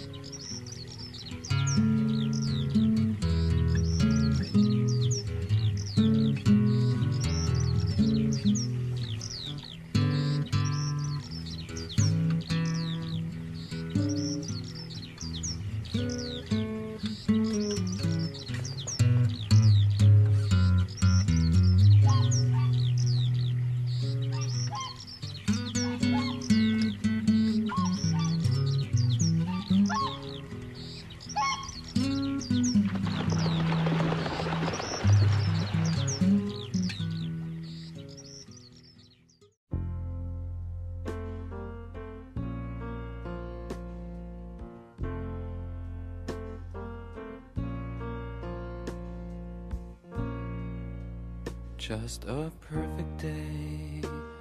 Just a perfect day.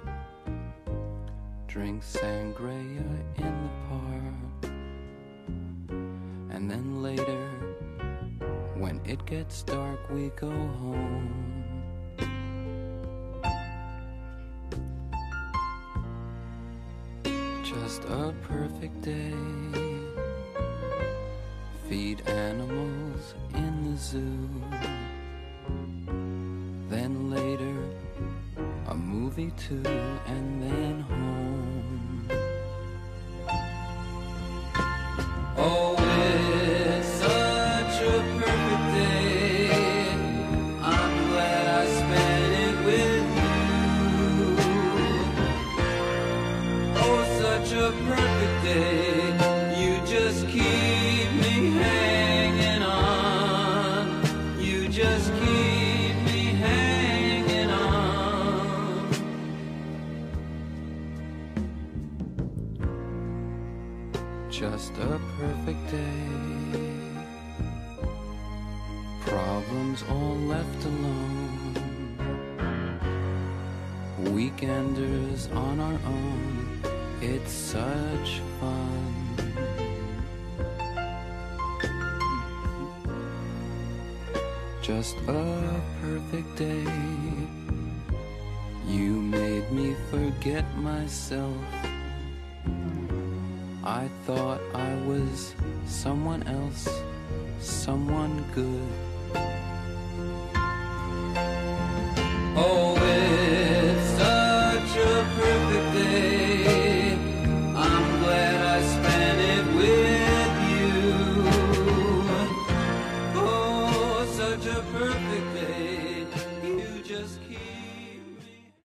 Drink sangria in the park. And then later, when it gets dark, we go home. Just a perfect day. Feed animals in the zoo. Then later, a movie too, and then home. Oh, it's such a perfect day. I'm glad I spent it with you. Oh, such a perfect day. You just keep me hanging on. You just keep just a perfect day. Problems all left alone. Weekenders on our own. It's such fun. Just a perfect day. You made me forget myself. I thought I was someone else, someone good.